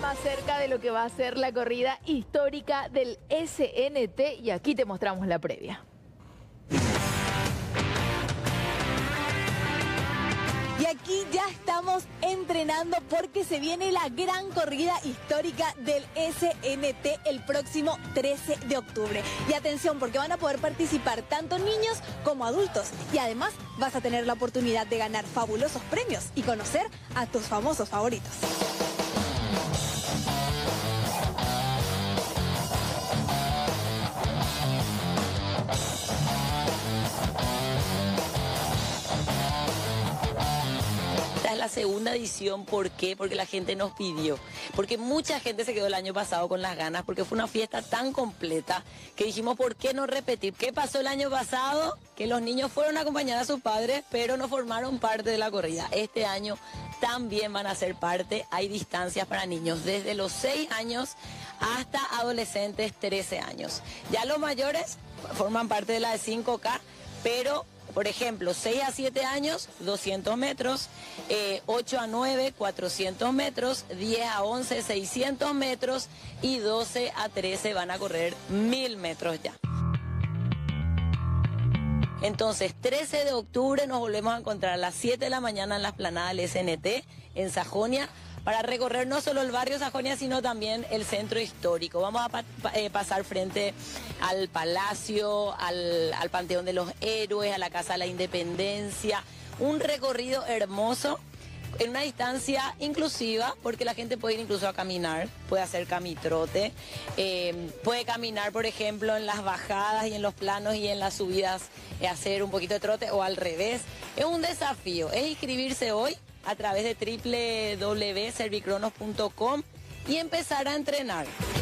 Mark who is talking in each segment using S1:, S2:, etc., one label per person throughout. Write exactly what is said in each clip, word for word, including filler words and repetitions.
S1: más cerca de lo que va a ser la corrida histórica del S N T y aquí te mostramos la previa.
S2: Y aquí ya estamos entrenando porque se viene la gran corrida histórica del S N T el próximo trece de octubre. Y atención, porque van a poder participar tanto niños como adultos. Y además vas a tener la oportunidad de ganar fabulosos premios y conocer a tus famosos favoritos.
S3: Esta es la segunda edición, ¿por qué? Porque la gente nos pidió, porque mucha gente se quedó el año pasado con las ganas, porque fue una fiesta tan completa que dijimos, ¿por qué no repetir? ¿Qué pasó el año pasado? Que los niños fueron a acompañar a sus padres, pero no formaron parte de la corrida. Este año también van a ser parte, hay distancias para niños, desde los seis años hasta adolescentes trece años. Ya los mayores forman parte de la de cinco K, pero... Por ejemplo, seis a siete años, doscientos metros, eh, ocho a nueve, cuatrocientos metros, diez a once, seiscientos metros y doce a trece van a correr mil metros ya. Entonces, trece de octubre nos volvemos a encontrar a las siete de la mañana en la explanada del S N T en Sajonia, para recorrer no solo el barrio Sajonia, sino también el centro histórico. Vamos a pa eh, pasar frente al Palacio, al, al Panteón de los Héroes, a la Casa de la Independencia. Un recorrido hermoso, en una distancia inclusiva, porque la gente puede ir incluso a caminar, puede hacer camitrote, eh, puede caminar, por ejemplo, en las bajadas y en los planos y en las subidas, eh, hacer un poquito de trote o al revés. Es un desafío, es inscribirse hoy a través de doble u doble u doble u punto servicronos punto com y empezar a entrenar.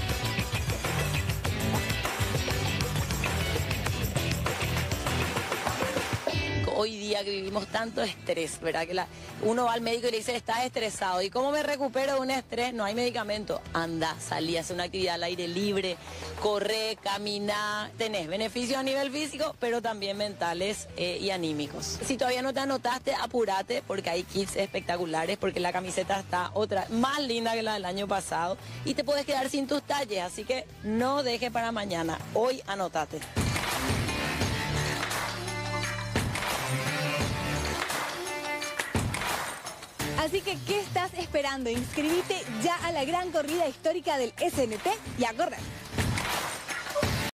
S3: Hoy día que vivimos tanto estrés, ¿verdad? Que la, uno va al médico y le dice, estás estresado. ¿Y cómo me recupero de un estrés? No hay medicamento. Anda, salí, haz una actividad al aire libre, corre, camina. Tenés beneficios a nivel físico, pero también mentales eh, y anímicos. Si todavía no te anotaste, apúrate, porque hay kits espectaculares, porque la camiseta está otra más linda que la del año pasado y te puedes quedar sin tus talles, así que no dejes para mañana. Hoy anótate.
S2: Así que, ¿qué estás esperando? Inscribite ya a la gran corrida histórica del S N T y a correr.